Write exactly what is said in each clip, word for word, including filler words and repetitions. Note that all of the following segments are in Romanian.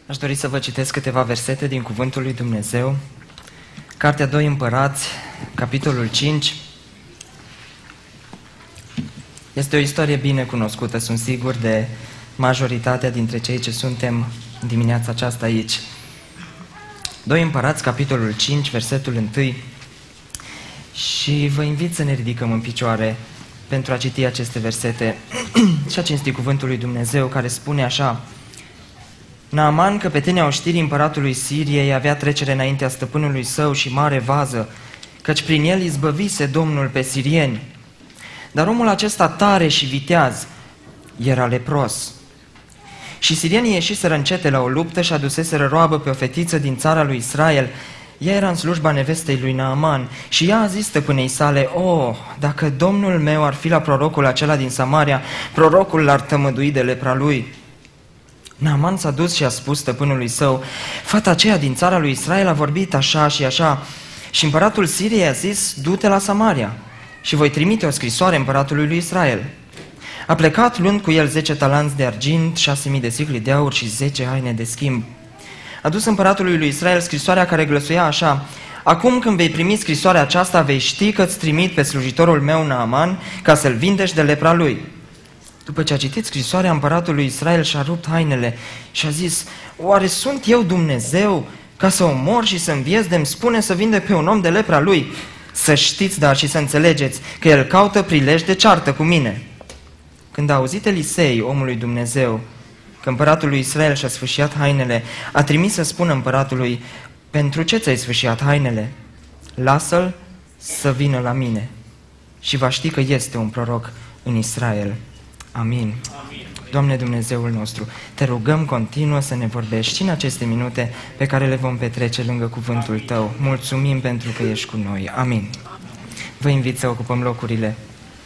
Aș dori să vă citesc câteva versete din Cuvântul lui Dumnezeu. Cartea doi Împărați, capitolul cinci. Este o istorie bine cunoscută, sunt sigur, de majoritatea dintre cei ce suntem dimineața aceasta aici. doi Împărați, capitolul cinci, versetul unu. Și vă invit să ne ridicăm în picioare pentru a citi aceste versete și a cinsti Cuvântul lui Dumnezeu, care spune așa: Naaman, căpetenia oștirii împăratului Siriei, avea trecere înaintea stăpânului său și mare vază, căci prin el izbăvise Domnul pe sirieni. Dar omul acesta tare și viteaz era lepros. Și sirienii ieșiseră încete la o luptă și aduseseră roabă pe o fetiță din țara lui Israel. Ea era în slujba nevestei lui Naaman și ea a zis stăpânei sale: O, dacă domnul meu ar fi la prorocul acela din Samaria, prorocul l-ar tămădui de lepra lui. Naaman s-a dus și a spus stăpânului său: Fata aceea din țara lui Israel a vorbit așa și așa. Și împăratul Siriei a zis: Du-te la Samaria și voi trimite o scrisoare împăratului lui Israel. A plecat luând cu el zece talanți de argint, șase mii de sicli de aur și zece haine de schimb. A dus împăratului lui Israel scrisoarea care glăsuia așa: Acum când vei primi scrisoarea aceasta, vei ști că îți trimit pe slujitorul meu Naaman ca să-l vindești de lepra lui. După ce a citit scrisoarea, împăratul lui Israel și-a rupt hainele și a zis: Oare sunt eu Dumnezeu ca să omor și să înviez de-mi spune să vinde pe un om de lepra lui? Să știți, dar și să înțelegeți, că el caută prilej de ceartă cu mine. Când a auzit Elisei, omul lui Dumnezeu, că împăratul lui Israel și-a sfâșiat hainele, a trimis să spună împăratului: Pentru ce ți-ai sfâșiat hainele? Lasă-l să vină la mine și va ști că este un proroc în Israel. Amin. Amin. Doamne Dumnezeul nostru, te rugăm continuă să ne vorbești în aceste minute pe care le vom petrece lângă cuvântul Tău. Mulțumim pentru că ești cu noi. Amin. Vă invit să ocupăm locurile.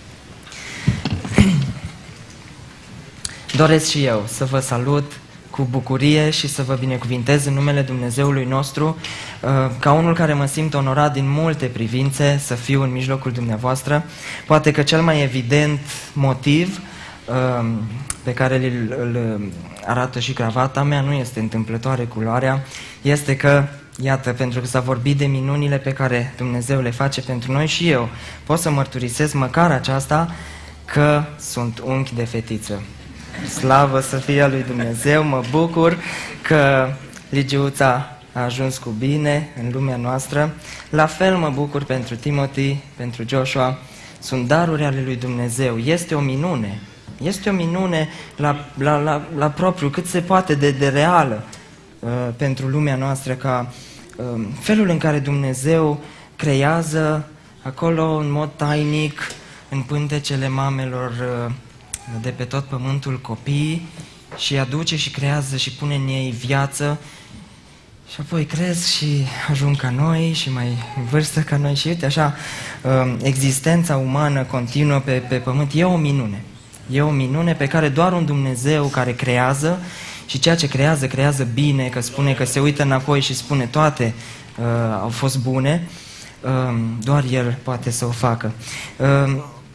Doresc și eu să vă salut cu bucurie și să vă binecuvintez în numele Dumnezeului nostru, ca unul care mă simt onorat din multe privințe să fiu în mijlocul dumneavoastră. Poate că cel mai evident motiv pe care îl, îl arată și cravata mea, nu este întâmplătoare culoarea, este că, iată, pentru că s-a vorbit de minunile pe care Dumnezeu le face pentru noi, și eu pot să mărturisesc măcar aceasta, că sunt unchi de fetiță. Slavă să fie a lui Dumnezeu, mă bucur că Ligiuța a ajuns cu bine în lumea noastră. La fel mă bucur pentru Timothy, pentru Joshua. Sunt daruri ale lui Dumnezeu. Este o minune. Este o minune la, la, la, la propriu, cât se poate de, de reală uh, pentru lumea noastră, ca uh, felul în care Dumnezeu creează acolo în mod tainic, în pântecele mamelor uh, de pe tot pământul, copii, și aduce și creează și pune în ei viață și apoi cresc și ajung ca noi și mai în vârstă ca noi și uite așa, uh, existența umană continuă pe, pe pământ. E o minune. E o minune pe care doar un Dumnezeu care creează, și ceea ce creează, creează bine, că spune că se uită înapoi și spune toate uh, au fost bune, uh, doar El poate să o facă. Uh,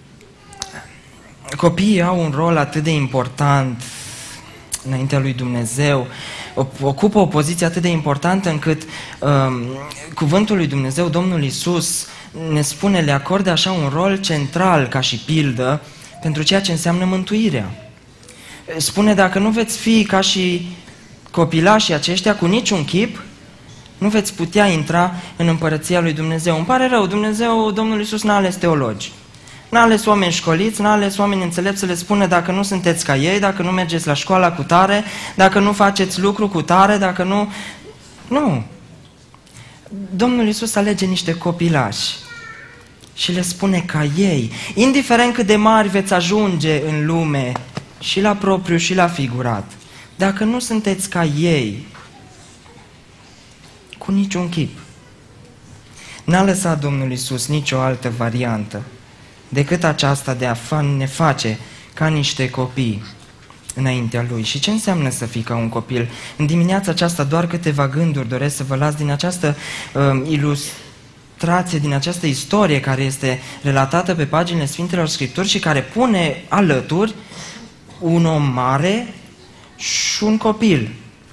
copiii au un rol atât de important înaintea lui Dumnezeu, ocupă o poziție atât de importantă încât uh, cuvântul lui Dumnezeu, Domnul Iisus, ne spune, le acorde așa un rol central ca și pildă pentru ceea ce înseamnă mântuirea. Spune, dacă nu veți fi ca și copilașii aceștia, cu niciun chip nu veți putea intra în împărăția lui Dumnezeu. Îmi pare rău, Dumnezeu, Domnul Iisus n-a ales teologi, n-a ales oameni școliți, n-a ales oameni înțelepți să le spună: dacă nu sunteți ca ei, dacă nu mergeți la școala cu tare, dacă nu faceți lucru cu tare, dacă nu... Nu! Domnul Iisus alege niște copilași și le spune ca ei, indiferent cât de mari veți ajunge în lume, și la propriu și la figurat, dacă nu sunteți ca ei, cu niciun chip. N-a lăsat Domnul Iisus nicio altă variantă decât aceasta de a ne face ca niște copii înaintea Lui. Și ce înseamnă să fii ca un copil? În dimineața aceasta doar câteva gânduri doresc să vă las din această uh, ilustrație, din această istorie care este relatată pe paginile Sfintelor Scripturi și care pune alături un om mare și un copil.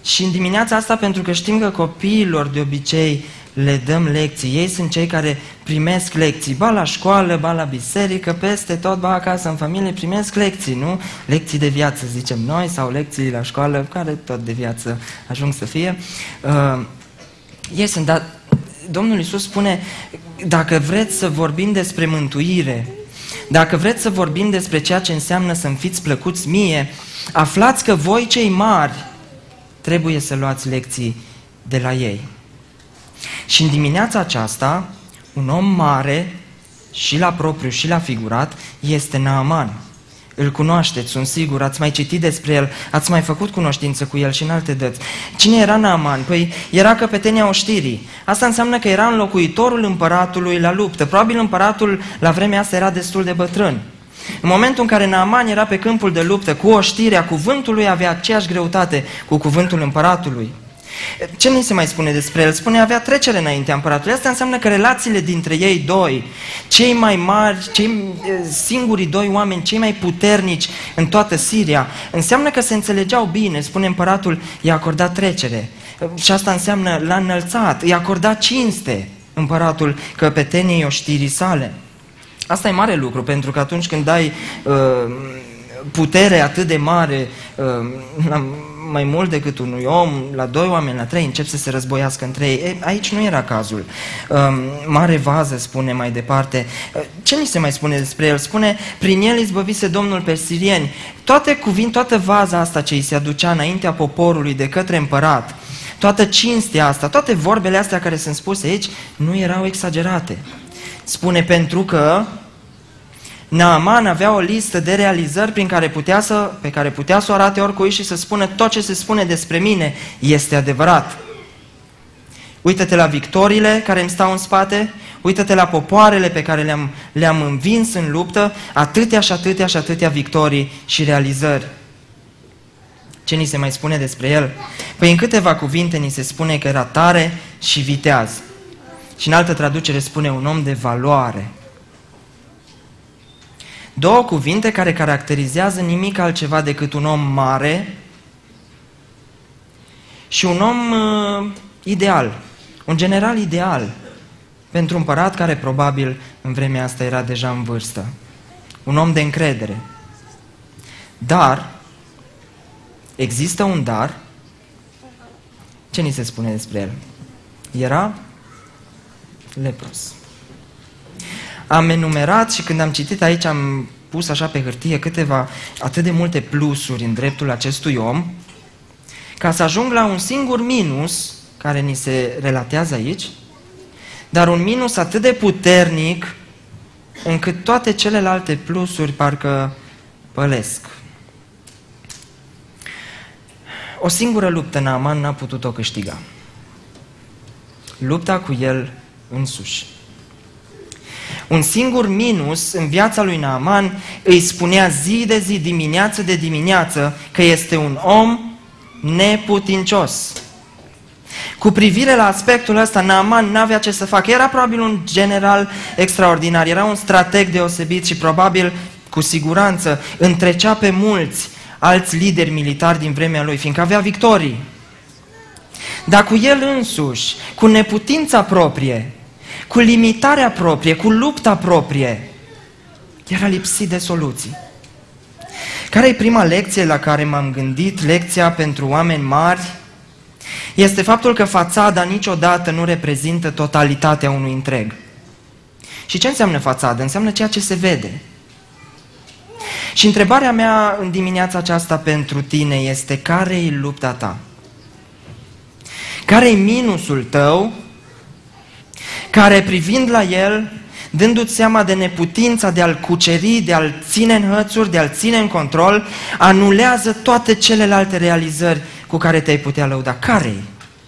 Și în dimineața asta, pentru că știm că copiilor de obicei le dăm lecții, ei sunt cei care primesc lecții, ba la școală, ba la biserică, peste tot, ba acasă în familie, primesc lecții, nu? Lecții de viață, zicem noi, sau lecții la școală, care tot de viață ajung să fie. Uh, ei sunt, dar Domnul Iisus spune, dacă vreți să vorbim despre mântuire, dacă vreți să vorbim despre ceea ce înseamnă să-mi fiți plăcuți mie, aflați că voi cei mari trebuie să luați lecții de la ei. Și în dimineața aceasta, un om mare, și la propriu și la figurat, este Naaman. Îl cunoașteți, sunt sigur, ați mai citit despre el, ați mai făcut cunoștință cu el și în alte dăți. Cine era Naaman? Păi era căpetenia oștirii. Asta înseamnă că era înlocuitorul împăratului la luptă. Probabil împăratul la vremea asta era destul de bătrân. În momentul în care Naaman era pe câmpul de luptă cu oștirea cuvântului, avea aceeași greutate cu cuvântul împăratului. Ce nu se mai spune despre el? Spune, avea trecere înaintea împăratului. Asta înseamnă că relațiile dintre ei doi, cei mai mari, cei singurii doi oameni, cei mai puternici în toată Siria, înseamnă că se înțelegeau bine. Spune, împăratul i-a acordat trecere. Și asta înseamnă l-a înălțat, i-a acordat cinste împăratul căpeteniei oștirii sale. Asta e mare lucru, pentru că atunci când dai uh, putere atât de mare uh, la mai mult decât unui om, la doi oameni, la trei, încep să se războiască între ei. E, aici nu era cazul. Uh, mare vază, spune mai departe. Uh, ce ni se mai spune despre el? Spune, prin el izbăvise Domnul pe sirieni. Toate cuvinte, toată vaza asta ce îi se aducea înaintea poporului de către împărat, toată cinstea asta, toate vorbele astea care sunt spuse aici, nu erau exagerate. Spune, pentru că Naaman avea o listă de realizări prin care putea să, pe care putea să o arate oricui și să spună tot ce se spune despre mine este adevărat. Uită-te la victoriile care îmi stau în spate, uită-te la popoarele pe care le-am, le-am învins în luptă, atâtea și atâtea și atâtea victorii și realizări. Ce ni se mai spune despre el? Păi în câteva cuvinte ni se spune că era tare și viteaz. Și în altă traducere spune un om de valoare. Două cuvinte care caracterizează nimic altceva decât un om mare și un om uh, ideal, un general ideal pentru un împărat care probabil în vremea asta era deja în vârstă. Un om de încredere. Dar, există un dar. Ce ni se spune despre el? Era lepros. Am enumerat și când am citit aici am pus așa pe hârtie câteva, atât de multe plusuri în dreptul acestui om, ca să ajung la un singur minus care ni se relatează aici, dar un minus atât de puternic încât toate celelalte plusuri parcă pălesc. O singură luptă Naaman n-a putut-o câștiga. Lupta cu el însuși. Un singur minus în viața lui Naaman îi spunea zi de zi, dimineață de dimineață, că este un om neputincios. Cu privire la aspectul ăsta, Naaman n-avea ce să facă. Era probabil un general extraordinar, era un strateg deosebit și probabil, cu siguranță, întrecea pe mulți alți lideri militari din vremea lui, fiindcă avea victorii. Dar cu el însuși, cu neputința proprie, cu limitarea proprie, cu lupta proprie, era lipsit de soluții. Care e prima lecție la care m-am gândit, lecția pentru oameni mari? Este faptul că fațada niciodată nu reprezintă totalitatea unui întreg. Și ce înseamnă fațadă? Înseamnă ceea ce se vede. Și întrebarea mea în dimineața aceasta pentru tine este: care e lupta ta? Care e minusul tău care, privind la el, dându-ți seama de neputința de a-l cuceri, de a-l ține în hățuri, de a-l ține în control, anulează toate celelalte realizări cu care te-ai putea lăuda? Care-i?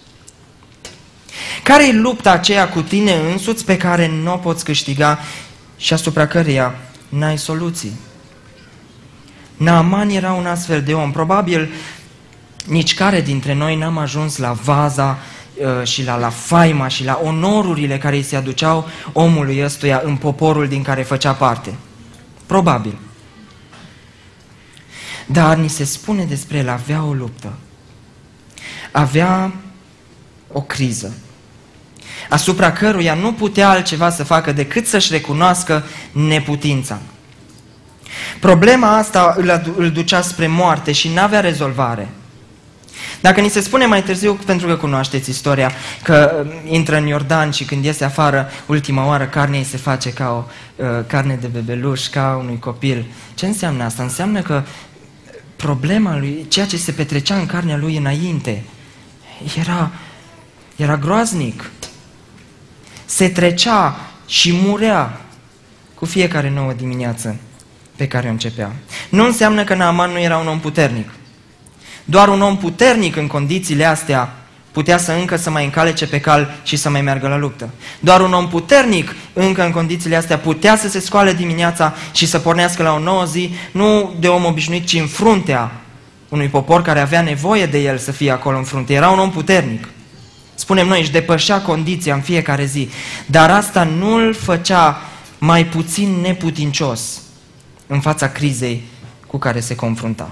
Care-i lupta aceea cu tine însuți pe care nu o poți câștiga și asupra căreia n-ai soluții? Naaman era un astfel de om. Probabil nici care dintre noi n-am ajuns la vaza și la, la faima și la onorurile care îi se aduceau omului ăstuia în poporul din care făcea parte. Probabil. Dar ni se spune despre el, avea o luptă. avea o criză, asupra căruia nu putea altceva să facă decât să-și recunoască neputința. Problema asta îl, îl ducea spre moarte și n-avea rezolvare. Dacă ni se spune mai târziu, pentru că cunoașteți istoria, că intră în Iordan și când iese afară, ultima oară, carnea îi se face ca o uh, carne de bebeluș, ca unui copil. Ce înseamnă asta? Înseamnă că problema lui, ceea ce se petrecea în carnea lui înainte, era, era groaznic. Se trecea și murea cu fiecare nouă dimineață pe care o începea. Nu înseamnă că Naaman nu era un om puternic. Doar un om puternic în condițiile astea putea să încă să mai încalece pe cal și să mai meargă la luptă. Doar un om puternic încă în condițiile astea putea să se scoale dimineața și să pornească la o nouă zi, nu de om obișnuit, ci în fruntea unui popor care avea nevoie de el să fie acolo în frunte. Era un om puternic. Spunem noi, își depășea condiția în fiecare zi, dar asta nu îl făcea mai puțin neputincios în fața crizei cu care se confrunta.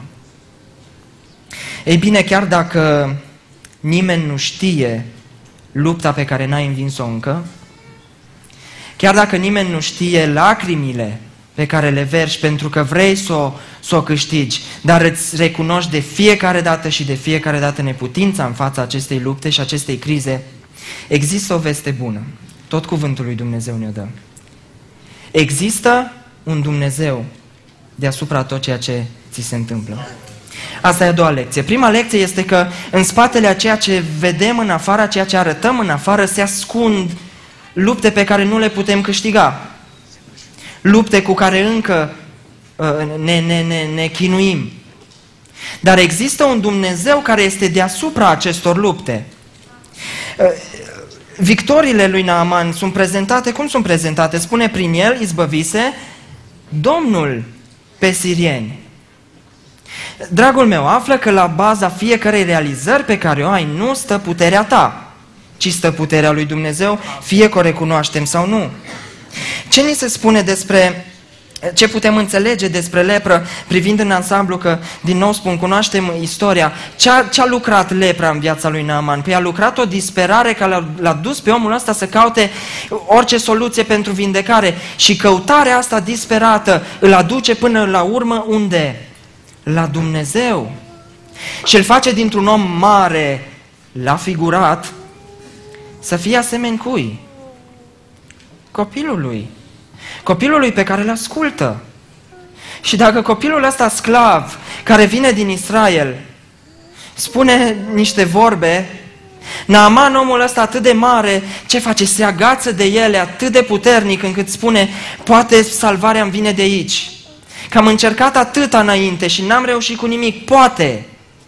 Ei bine, chiar dacă nimeni nu știe lupta pe care n-ai învins-o încă, chiar dacă nimeni nu știe lacrimile pe care le verși pentru că vrei să o, să o câștigi, dar îți recunoști de fiecare dată și de fiecare dată neputința în fața acestei lupte și acestei crize, există o veste bună. Tot cuvântul lui Dumnezeu ne-o dă. Există un Dumnezeu deasupra tot ceea ce ți se întâmplă. Asta e a doua lecție. Prima lecție este că în spatele a ceea ce vedem în afară, a ceea ce arătăm în afară, se ascund lupte pe care nu le putem câștiga. Lupte cu care încă uh, ne, ne, ne, ne chinuim. Dar există un Dumnezeu care este deasupra acestor lupte. Uh, victoriile lui Naaman sunt prezentate, cum sunt prezentate? Spune, prin el izbăvise Domnul pe sirieni. Dragul meu, află că la baza fiecărei realizări pe care o ai nu stă puterea ta, ci stă puterea lui Dumnezeu, fie că o recunoaștem sau nu. Ce ni se spune despre, ce putem înțelege despre lepră, privind în ansamblu, că, din nou spun, cunoaștem istoria, ce-a, ce-a lucrat lepra în viața lui Naaman? Păi a lucrat o disperare care l-a, l-a dus pe omul ăsta să caute orice soluție pentru vindecare și căutarea asta disperată îl aduce până la urmă unde? La Dumnezeu. Și îl face dintr-un om mare, la figurat, să fie asemeni cui? Copilului. Copilului pe care îl ascultă. Și dacă copilul ăsta sclav, care vine din Israel, spune niște vorbe, Naaman, omul ăsta atât de mare, ce face? Se agață de ele atât de puternic încât spune, poate salvarea îmi vine de aici. Că am încercat atâta înainte și n-am reușit cu nimic. Poate!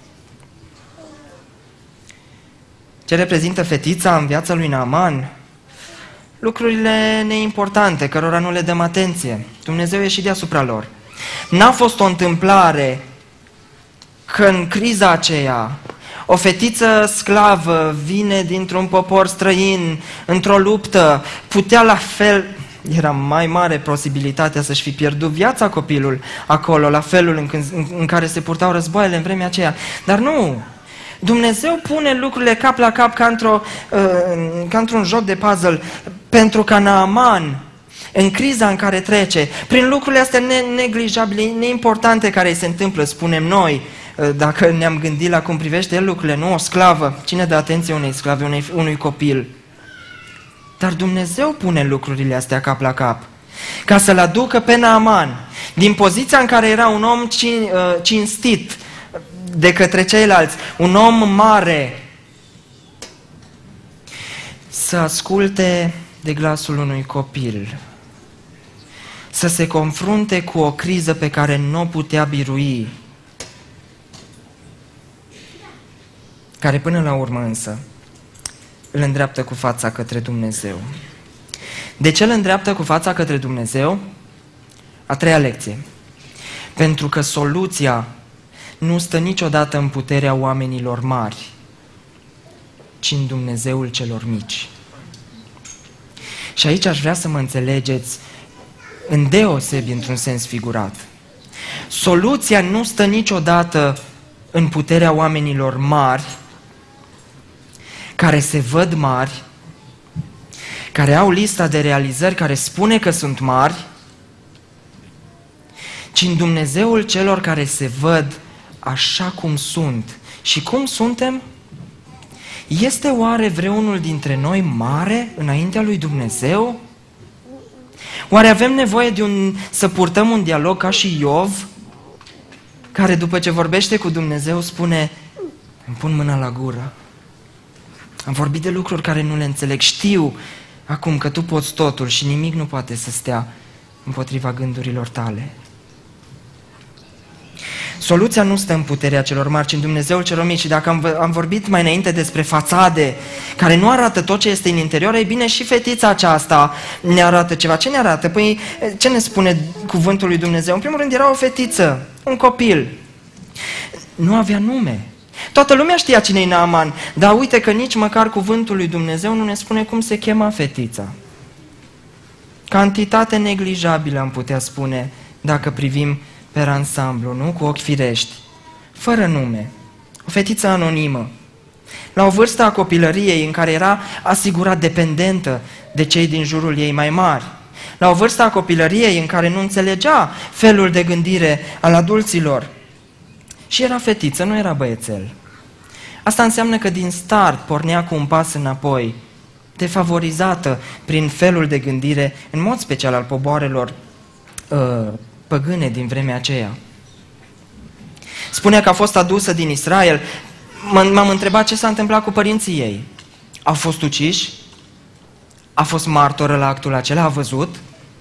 Ce reprezintă fetița în viața lui Naaman? Lucrurile neimportante, cărora nu le dăm atenție. Dumnezeu e și deasupra lor. N-a fost o întâmplare că în criza aceea o fetiță sclavă vine dintr-un popor străin, într-o luptă, putea la fel... Era mai mare posibilitatea să-și fi pierdut viața copilul acolo, la felul în, în, în care se purtau războaiele în vremea aceea. Dar nu! Dumnezeu pune lucrurile cap la cap ca, într-o, uh, ca într-un joc de puzzle, pentru ca Naaman, în criza în care trece, prin lucrurile astea neglijabile, neimportante care îi se întâmplă, spunem noi, uh, dacă ne-am gândit la cum privește el lucrurile, nu o sclavă, cine dă atenție unei sclave, unei, unui copil? Dar Dumnezeu pune lucrurile astea cap la cap, ca să-l aducă pe Naaman, din poziția în care era un om cinstit de către ceilalți, un om mare, să asculte de glasul unui copil, să se confrunte cu o criză pe care nu o putea birui, care până la urmă însă îl îndreaptă cu fața către Dumnezeu. De ce îl îndreaptă cu fața către Dumnezeu? A treia lecție. Pentru că soluția nu stă niciodată în puterea oamenilor mari, ci în Dumnezeul celor mici. Și aici aș vrea să mă înțelegeți îndeosebi într-un sens figurat. Soluția nu stă niciodată în puterea oamenilor mari, care se văd mari, care au lista de realizări care spune că sunt mari, ci în Dumnezeul celor care se văd așa cum sunt. Și cum suntem? Este oare vreunul dintre noi mare înaintea lui Dumnezeu? Oare avem nevoie de un, să purtăm un dialog ca și Iov, care după ce vorbește cu Dumnezeu spune: îmi pun mâna la gură, am vorbit de lucruri care nu le înțeleg, știu acum că tu poți totul și nimic nu poate să stea împotriva gândurilor tale. Soluția nu stă în puterea celor mari, ci în Dumnezeul celor mici. Și dacă am, am vorbit mai înainte despre fațade care nu arată tot ce este în interior, ei bine, și fetița aceasta ne arată ceva. Ce ne arată? Păi, ce ne spune cuvântul lui Dumnezeu? În primul rând, era o fetiță, un copil. Nu avea nume. Toată lumea știa cine-i Naaman, dar uite că nici măcar cuvântul lui Dumnezeu nu ne spune cum se chema fetița. Cantitate neglijabilă, am putea spune, dacă privim pe ansamblu, nu? Cu ochi firești. Fără nume. O fetiță anonimă. La o vârstă a copilăriei în care era asigurat dependentă de cei din jurul ei mai mari. La o vârstă a copilăriei în care nu înțelegea felul de gândire al adulților. Și era fetiță, nu era băiețel. Asta înseamnă că din start pornea cu un pas înapoi, defavorizată prin felul de gândire, în mod special al popoarelor uh, păgâne din vremea aceea. Spunea că a fost adusă din Israel. M-am întrebat ce s-a întâmplat cu părinții ei. Au fost uciși? A fost martoră la actul acela? A văzut?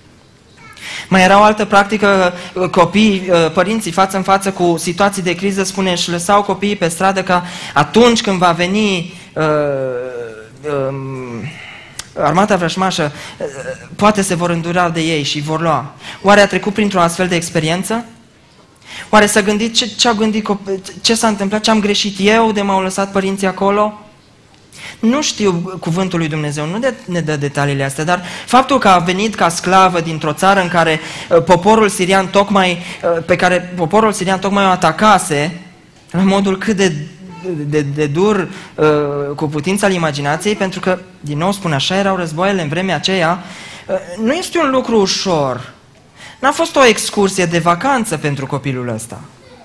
Mai era o altă practică, copii, părinții față în față cu situații de criză, spune, își lăsau copiii pe stradă ca atunci când va veni uh, uh, armata vrășmașă, uh, poate se vor îndura de ei și vor lua. Oare a trecut printr-o astfel de experiență? Oare s-a gândit ce, ce, gândit, ce s-a întâmplat, ce am greșit eu de m-au lăsat părinții acolo? Nu știu cuvântul lui Dumnezeu, nu de, ne dă detaliile astea, dar faptul că a venit ca sclavă dintr-o țară în care uh, poporul sirian tocmai, uh, pe care poporul sirian tocmai o atacase, la modul cât de, de, de dur uh, cu putința al imaginației, pentru că, din nou spun, așa erau războaiele în vremea aceea, uh, nu este un lucru ușor. N-a fost o excursie de vacanță pentru copilul ăsta.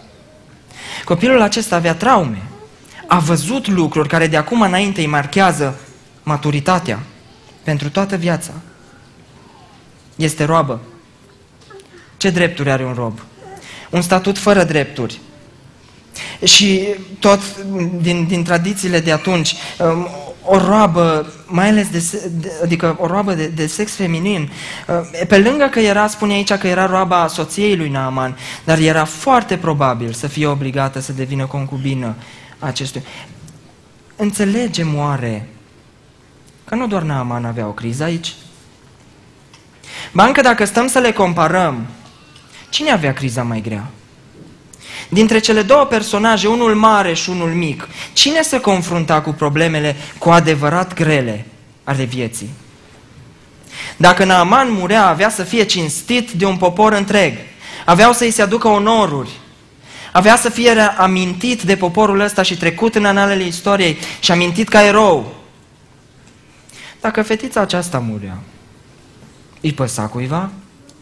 Copilul acesta avea traume. A văzut lucruri care de acum înainte îi marchează maturitatea pentru toată viața. Este roabă. Ce drepturi are un rob? Un statut fără drepturi. Și tot din, din tradițiile de atunci, o roabă, mai ales de, adică o roabă de, de sex feminin, pe lângă că era, spune aici că era roaba soției lui Naaman, dar era foarte probabil să fie obligată să devină concubină acestui. Înțelegem oare că nu doar Naaman avea o criză aici? Bancă, dacă stăm să le comparăm, cine avea criza mai grea? Dintre cele două personaje, unul mare și unul mic, cine se confrunta cu problemele cu adevărat grele ale vieții? Dacă Naaman murea, avea să fie cinstit de un popor întreg, aveau să-i se aducă onoruri, avea să fie amintit de poporul ăsta și trecut în analele istoriei și amintit ca erou. Dacă fetița aceasta murea, îi păsa cuiva?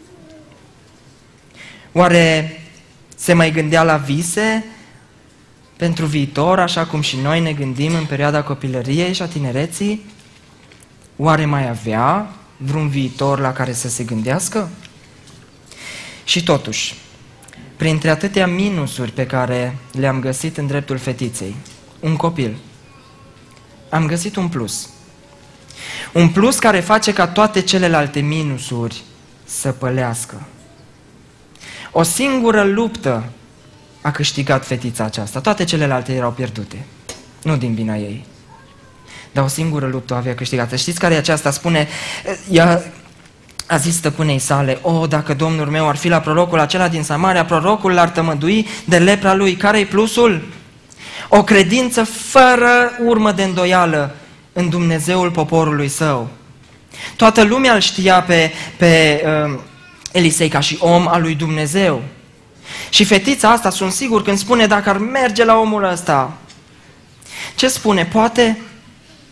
Oare se mai gândea la vise pentru viitor, așa cum și noi ne gândim în perioada copilăriei și a tinereții? Oare mai avea vreun viitor la care să se gândească? Și totuși, printre atâtea minusuri pe care le-am găsit în dreptul fetiței, un copil, am găsit un plus. Un plus care face ca toate celelalte minusuri să pălească. O singură luptă a câștigat fetița aceasta. Toate celelalte erau pierdute. Nu din vina ei. Dar o singură luptă avea câștigată. Știți care e aceasta? Spune, ea a zis stăpânei sale, o, dacă domnul meu ar fi la prorocul acela din Samaria, prorocul l-ar tămădui de lepra lui. Care-i plusul? O credință fără urmă de îndoială în Dumnezeul poporului său. Toată lumea îl știa pe, pe uh, Elisei ca și om al lui Dumnezeu. Și fetița asta, sunt sigur, când spune dacă ar merge la omul ăsta, ce spune? Poate,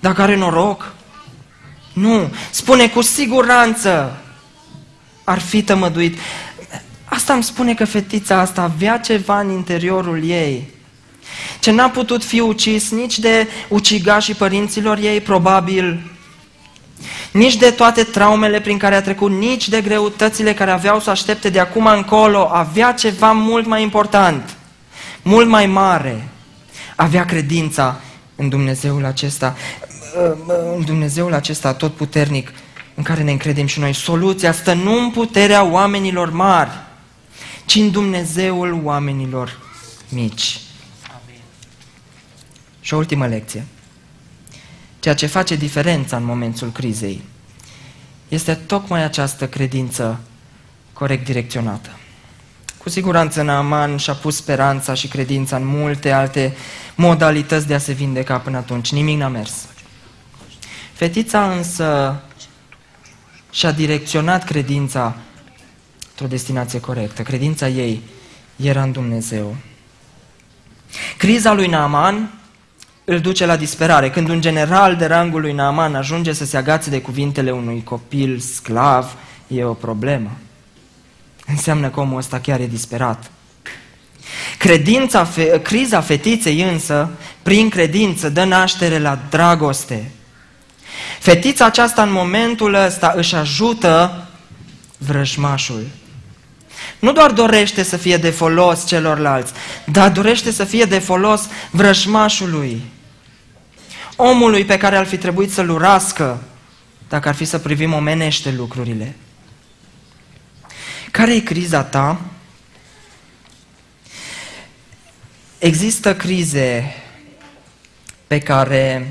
Dacă are noroc? Nu. Spune cu siguranță ar fi tămăduit. Asta îmi spune că fetița asta avea ceva în interiorul ei, ce n-a putut fi ucis nici de ucigașii părinților ei, probabil, nici de toate traumele prin care a trecut, nici de greutățile care aveau să aștepte de acum încolo. Avea ceva mult mai important, mult mai mare. Avea credința în Dumnezeul acesta, în Dumnezeul acesta atotputernic, în care ne încredem și noi. Soluția stă nu în puterea oamenilor mari, ci în Dumnezeul oamenilor mici. Amin. Și o ultimă lecție. Ceea ce face diferența în momentul crizei este tocmai această credință corect direcționată. Cu siguranță Naaman și-a pus speranța și credința în multe alte modalități de a se vindeca până atunci. Nimic n-a mers. Fetița însă și-a direcționat credința într-o destinație corectă. Credința ei era în Dumnezeu. Criza lui Naaman îl duce la disperare. Când un general de rangul lui Naaman ajunge să se agațe de cuvintele unui copil sclav, e o problemă. Înseamnă că omul ăsta chiar e disperat. Credința, fe, criza fetiței însă, prin credință, dă naștere la dragoste. Fetița aceasta în momentul ăsta își ajută vrăjmașul. Nu doar dorește să fie de folos celorlalți, dar dorește să fie de folos vrăjmașului, omului pe care ar fi trebuit să-l urască, dacă ar fi să privim omenește lucrurile. Care e criza ta? Există crize pe care,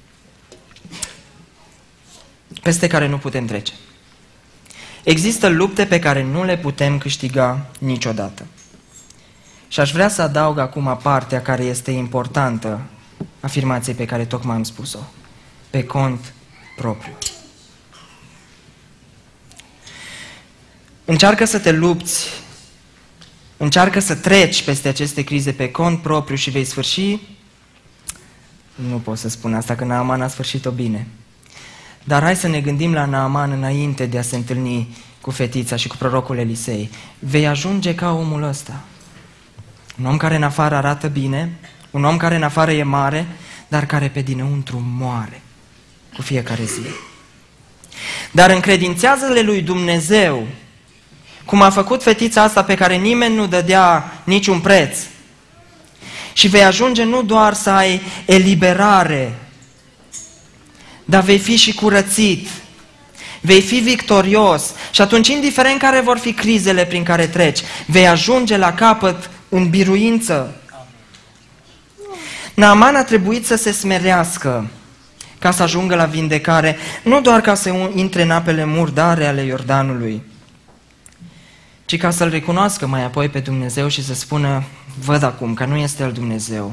peste care nu putem trece. Există lupte pe care nu le putem câștiga niciodată. Și aș vrea să adaug acum partea care este importantă afirmației pe care tocmai am spus-o. Pe cont propriu. Încearcă să te lupți, încearcă să treci peste aceste crize pe cont propriu și vei sfârși. Nu pot să spun asta, că Naaman a sfârșit-o bine. Dar hai să ne gândim la Naaman înainte de a se întâlni cu fetița și cu prorocul Elisei. Vei ajunge ca omul ăsta. Un om care în afară arată bine, un om care în afară e mare, dar care pe dinăuntru moare cu fiecare zi. Dar încredințează-le lui Dumnezeu, cum a făcut fetița asta pe care nimeni nu dădea niciun preț. Și vei ajunge nu doar să ai eliberare, dar vei fi și curățit, vei fi victorios și atunci, indiferent care vor fi crizele prin care treci, vei ajunge la capăt în biruință. Naaman a trebuit să se smerească ca să ajungă la vindecare, nu doar ca să intre în apele murdare ale Iordanului, ci ca să-L recunoască mai apoi pe Dumnezeu și să spună: văd acum că nu este El Dumnezeu,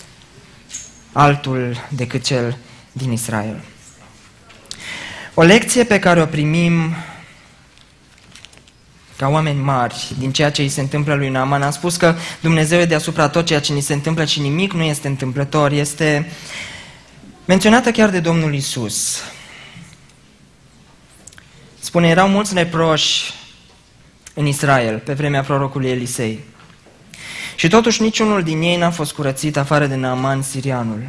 altul decât cel din Israel. O lecție pe care o primim ca oameni mari din ceea ce îi se întâmplă lui Naaman. Am spus că Dumnezeu e deasupra tot ceea ce ni se întâmplă și nimic nu este întâmplător. Este menționată chiar de Domnul Iisus. Spune, erau mulți leproși în Israel pe vremea prorocului Elisei. Și totuși niciunul din ei n-a fost curățit afară de Naaman sirianul.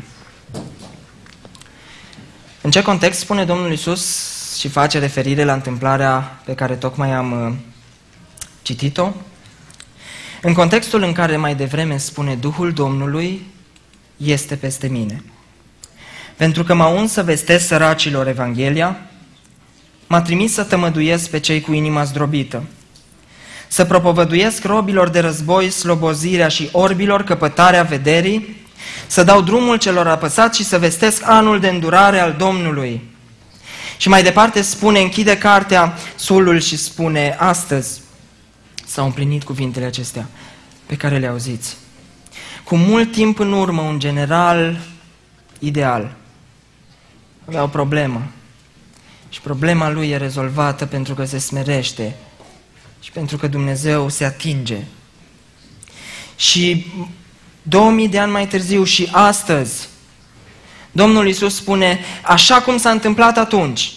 În ce context spune Domnul Iisus și face referire la întâmplarea pe care tocmai am citit-o? În contextul în care mai devreme spune: Duhul Domnului este peste mine, pentru că m-a uns să vestesc săracilor Evanghelia, m-a trimis să tămăduiesc pe cei cu inima zdrobită, să propovăduiesc robilor de război slobozirea și orbilor căpătarea vederii, să dau drumul celor apăsați și să vestesc anul de îndurare al Domnului. Și mai departe spune, închide cartea sulul și spune: astăzi s-au împlinit cuvintele acestea pe care le auziți. Cu mult timp în urmă, un general ideal avea o problemă și problema lui e rezolvată pentru că se smerește și pentru că Dumnezeu se atinge. Și două mii de ani mai târziu și astăzi, Domnul Iisus spune, așa cum s-a întâmplat atunci,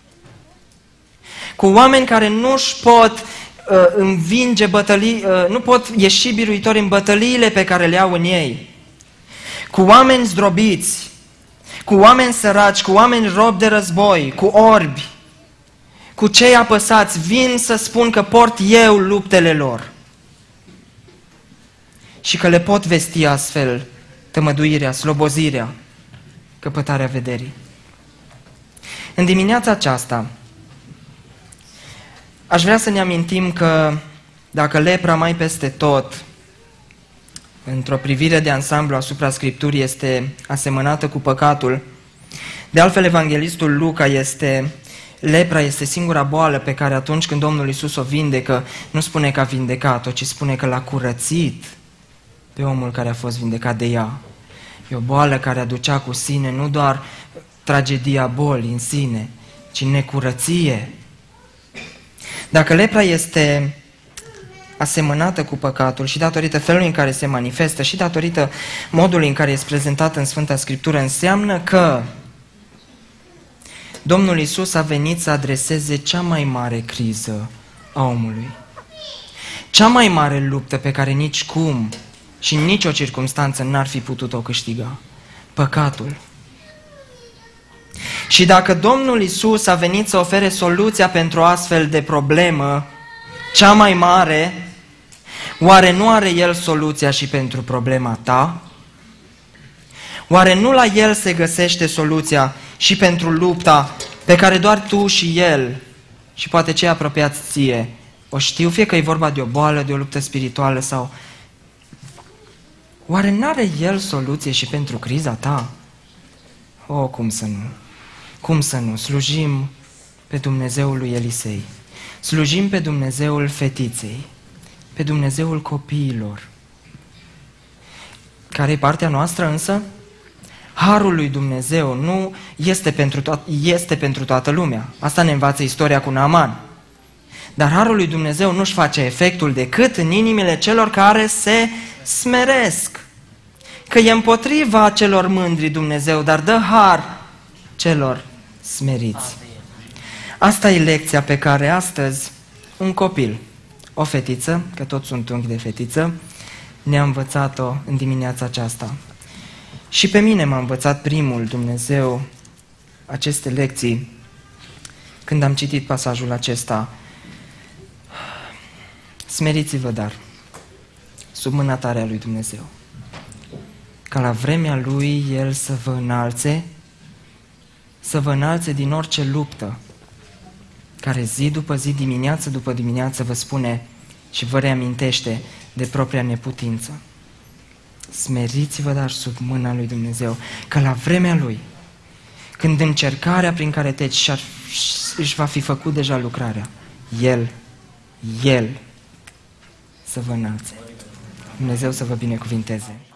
cu oameni care nu-și pot uh, învinge bătălii, uh, nu pot ieși biruitori în bătăliile pe care le au în ei, cu oameni zdrobiți, cu oameni săraci, cu oameni robi de război, cu orbi, cu cei apăsați, vin să spun că port eu luptele lor și că le pot vesti astfel tămăduirea, slobozirea, căpătarea vederii. În dimineața aceasta aș vrea să ne amintim că dacă lepra mai peste tot, într-o privire de ansamblu asupra Scripturii, este asemănată cu păcatul, de altfel evanghelistul Luca este, lepra este singura boală pe care atunci când Domnul Iisus o vindecă, nu spune că a vindecat-o, ci spune că l-a curățit pe omul care a fost vindecat de ea. E o boală care aducea cu sine nu doar tragedia bolii în sine, ci necurăție. Dacă lepra este asemănată cu păcatul și datorită felului în care se manifestă și datorită modului în care este prezentată în Sfânta Scriptură, înseamnă că Domnul Iisus a venit să adreseze cea mai mare criză a omului. Cea mai mare luptă pe care nici cum și în nicio circunstanță n-ar fi putut-o câștiga. Păcatul. Și dacă Domnul Iisus a venit să ofere soluția pentru o astfel de problemă, cea mai mare, oare nu are El soluția și pentru problema ta? Oare nu la El se găsește soluția și pentru lupta pe care doar tu și El și poate cei apropiați ție o știu, fie că e vorba de o boală, de o luptă spirituală sau... Oare n-are El soluție și pentru criza ta? O, cum să nu? Cum să nu? Slujim pe Dumnezeul lui Elisei. Slujim pe Dumnezeul fetiței. Pe Dumnezeul copiilor. Care e partea noastră însă? Harul lui Dumnezeu nu este pentru, to- este pentru toată lumea. Asta ne învață istoria cu Naaman. Dar harul lui Dumnezeu nu-și face efectul decât în inimile celor care se smeresc. Că e împotriva celor mândri Dumnezeu, dar dă har celor smeriți. Asta e lecția pe care astăzi un copil, o fetiță, că toți sunt unchi de fetiță, ne-a învățat-o în dimineața aceasta. Și pe mine m-a învățat primul Dumnezeu aceste lecții când am citit pasajul acesta. Smeriți-vă, dar, sub mâna tare a lui Dumnezeu, ca la vremea Lui El să vă înalțe, să vă înalțe din orice luptă, care zi după zi, dimineață după dimineață vă spune și vă reamintește de propria neputință. Smeriți-vă, dar, sub mâna lui Dumnezeu, că la vremea Lui, când încercarea prin care treci își va fi făcut deja lucrarea, El, El să vă înalțe. Dumnezeu să vă binecuvinteze.